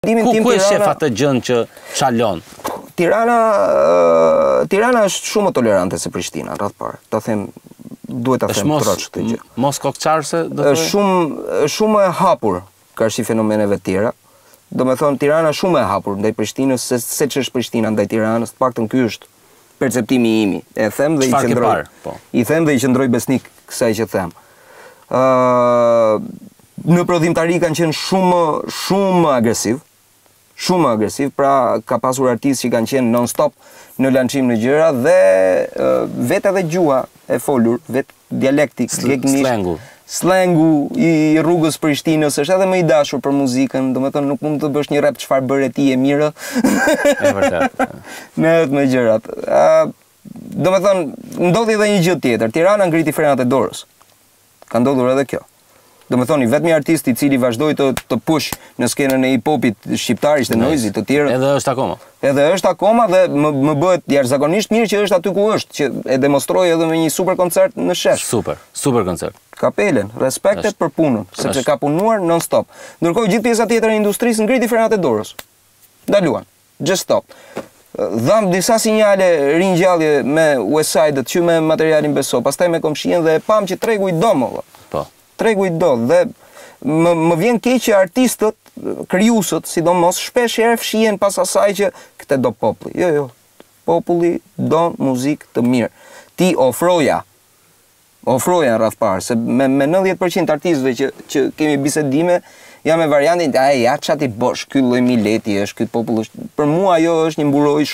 Ku e shef atë gjën që çalon? Tirana është shumë më tolerante se Prishtina, rreth parë. Duhet ta them troç këtë gjë. Mos kokçarse, do të thotë. Shumë e hapur karshi fenomeneve të tjera. Domethënë Tirana shumë e hapur ndaj Prishtinës se ç'është Prishtina ndaj Tiranës, të paktën ky është perceptimi im. I them dhe i qëndroj besnik kësaj që them. Në prodhimtari kanë qenë shumë agresiv. Shumë agresiv, pra ka pasur artistë që kanë qenë non-stop në lançim në gjëra dhe vetë edhe gjua e folur, vetë dialekti, slengu i rrugës Prishtinës është edhe më i dashur për muzikën, domethënë nuk mund të bësh një rap çfarë bëre ti e mirë. E vërtet. Me gjërat. Domethënë ndodhi edhe një gjë tjetër. Tirana ngriti frenat e dorës. Ka ndodhur edhe kjo. Domethënë vetmi artisti i cili vazhdoi të push në skenën e hip-hopit shqiptar ishte Noizi, të tjerë. Edhe është akoma. Edhe është akoma dhe më bëhet jashtëzakonisht mirë që është aty ku është, që e demonstroi edhe me një super koncert në shesh. Super koncert. Kapelen, respektet për punën, sepse ka punuar non-stop. Ndërkohë gjithë pjesa tjetër e industrisë ngriti frenat e dorës. Ndaluan. Just stop. Dham disa sinjale ringjallje me Westside-et që me materialin Beso, pastaj me Komshien dhe e pam që tregu i do më. Tregu i do dhe më vjen keq që artistët, krijuesët, sidomos shpesh herë fshihen pas asaj që këtë do populli. Jo. Populli do muzikë të mirë. Ti ofroja rreth parë, se me 90% artistëve që kemi bisedime, jam me variantin ja çati bosh, ky lloj mileti është, ky popull është. Për mua ajo është një mburoj